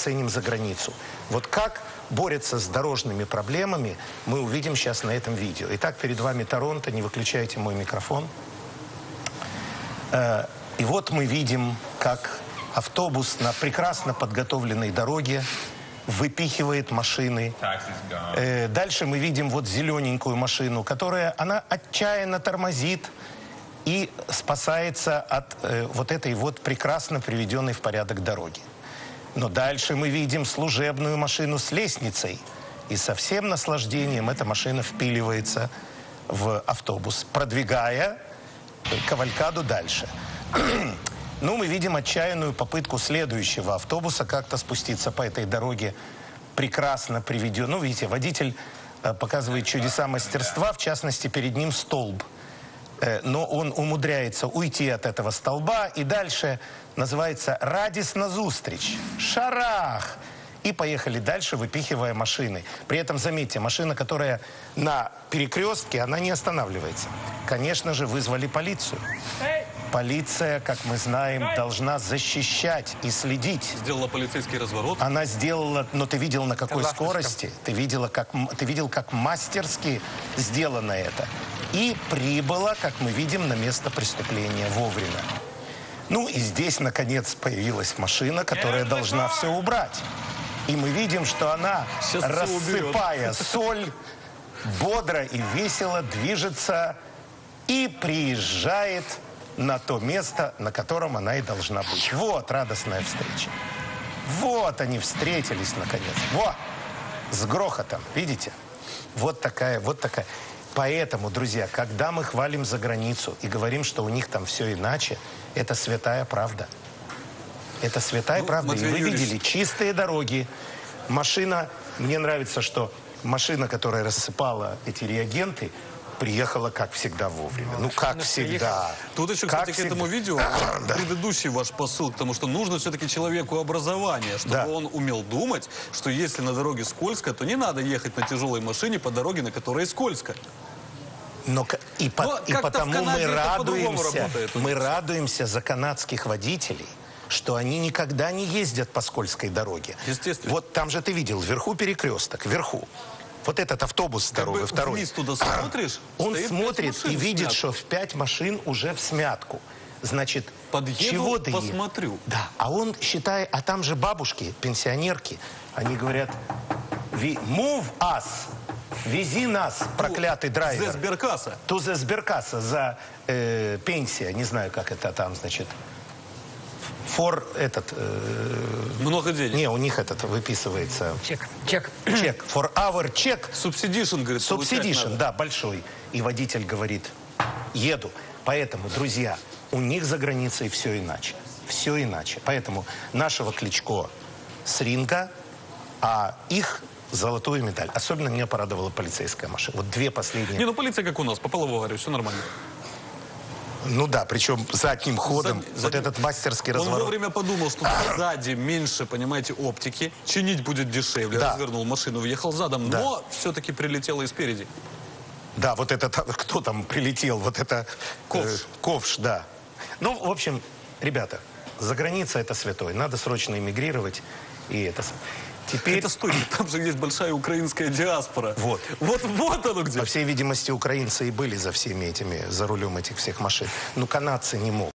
ценим за границу. Вот как борются с дорожными проблемами, мы увидим сейчас на этом видео. Итак, перед вами Торонто, не выключайте мой микрофон. И вот мы видим, как автобус на прекрасно подготовленной дороге выпихивает машины. Дальше мы видим вот зелененькую машину, которая, она отчаянно тормозит и спасается от вот этой вот прекрасно приведенной в порядок дороги. Но дальше мы видим служебную машину с лестницей. И со всем наслаждением эта машина впиливается в автобус, продвигая кавалькаду дальше. Ну, мы видим отчаянную попытку следующего автобуса как-то спуститься по этой дороге, прекрасно приведен. Ну, видите, водитель показывает чудеса мастерства, в частности, перед ним столб. Но он умудряется уйти от этого столба, и дальше называется «радостно зустріч», «шарах». И поехали дальше, выпихивая машины. При этом, заметьте, машина, которая на перекрестке, она не останавливается. Конечно же, вызвали полицию. Полиция, как мы знаем, должна защищать и следить. Сделала полицейский разворот. Она сделала, но ты видел на какой скорости, ты видел, как мастерски сделано это. И прибыла, как мы видим, на место преступления вовремя. Ну и здесь, наконец, появилась машина, которая должна все убрать. И мы видим, что она, рассыпая соль, бодро и весело движется и приезжает на то место, на котором она и должна быть. Вот радостная встреча. Вот они встретились, наконец. Вот, с грохотом, видите? Вот такая, вот такая. Поэтому, друзья, когда мы хвалим за границу и говорим, что у них там все иначе, это святая правда. Это святая правда. И вы видели чистые дороги. Машина, мне нравится, что машина, которая рассыпала эти реагенты, приехала, как всегда, вовремя. Ну, как всегда. Тут еще, кстати, к этому видео предыдущий ваш посыл, потому что нужно все-таки человеку образование, чтобы он умел думать, что если на дороге скользко, то не надо ехать на тяжелой машине по дороге, на которой скользко. Но и потому мы радуемся за канадских водителей, что они никогда не ездят по скользкой дороге. Естественно. Вот там же ты видел, вверху перекресток, вверху. Вот этот автобус здоровый, второй. Вниз туда смотришь, он смотрит и видит, что в 5 машин уже в смятку. Значит, чего ты посмотрю. Да, а он считает, а там же бабушки, пенсионерки, они говорят, move us, вези нас, проклятый драйвер. За сберкасса. То за сберкасса, за пенсия, не знаю, как это там, значит. Много денег. Не, у них этот выписывается. Чек. Чек. For our check. Субсидишн, говорит. Субсидишн, да, большой. И водитель говорит, еду. Поэтому, друзья, у них за границей все иначе. Все иначе. Поэтому нашего Кличко с ринга, а их золотую медаль. Особенно меня порадовала полицейская машина. Вот 2 последние. Не, ну полиция как у нас, попала в аварию, все нормально. Ну да, причем задним ходом, вот этот мастерский разворот. Он вовремя подумал, что сзади меньше, понимаете, оптики, чинить будет дешевле, развернул машину, въехал задом, но все-таки прилетело и спереди. Да, вот это, кто там прилетел, вот это... Ковш. Ковш, да. Ну, в общем, ребята, за границей это святой, надо срочно эмигрировать, и это... Теперь... Это стой, там же есть большая украинская диаспора. Вот. Вот оно где. По всей видимости, украинцы и были за всеми этими, за рулем этих всех машин. Но канадцы не могут.